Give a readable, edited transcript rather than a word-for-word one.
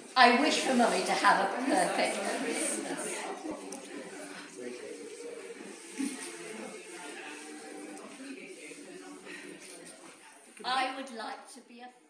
I wish for Mummy to have a perfect Christmas. I would like to be a